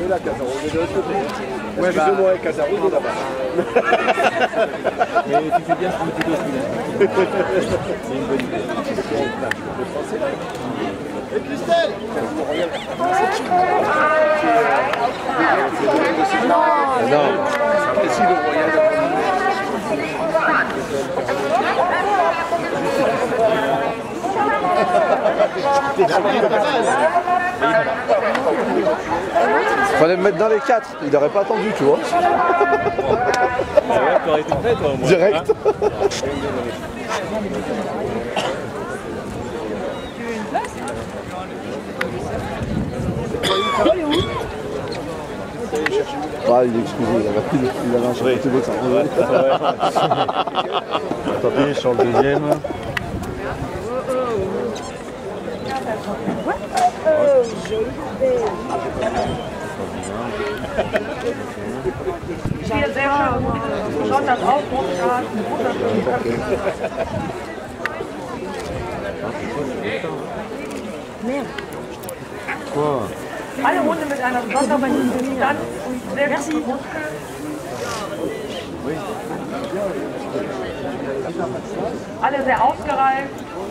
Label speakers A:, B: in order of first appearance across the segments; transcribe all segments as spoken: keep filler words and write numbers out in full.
A: est là, Casaro, il est de l'autre côté. Ouais, excusez-moi, Casaro, il est là-bas.
B: Mais tu fais bien ce que tu dois celui-là. C'est une bonne idée.
A: Et Christelle!
C: Non.
A: Si le royal.
C: Fallait me mettre dans les quatre, il n'aurait pas attendu, tu vois.
B: Ah ouais, tu aurais été prêt, toi, au moins.
C: Direct.
B: Hein.
C: Ah, il est excusé, il avait pris le il avait un
B: Oui.
C: côté de ça.
B: Tant pis, je sors le deuxième.
D: Spielt sehr schön. Schaut das auf,
B: Quoi?
D: alle Hunde mit einer Sonderbehandlung dann sehr Merci. Alle sehr ausgereift.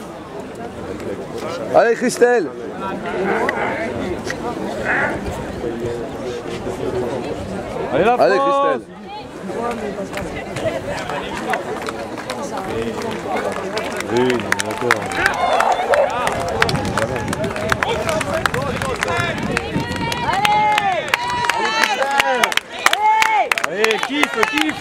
C: Allez, Christelle.
B: Allez, la
C: Allez,
B: France.
C: Christelle.
B: Oui, d'accord. Allez, kiffe, kiffe.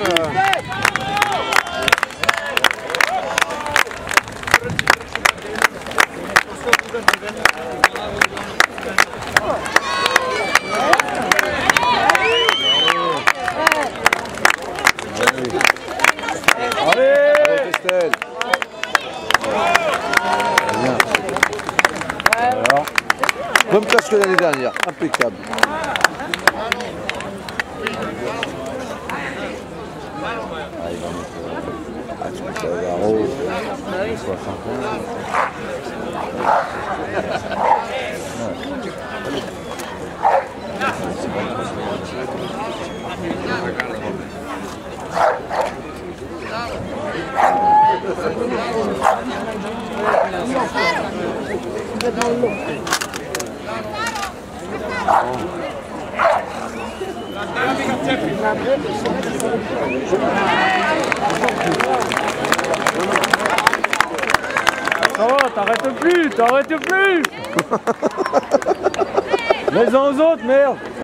C: Allez, Christelle. Bien. Alors, même place que l'année dernière, impeccable. Ah, il va mettre ah, je pense à Garo, soixante
B: Ça va, t'arrêtes plus, t'arrêtes plus. Les uns aux autres, merde.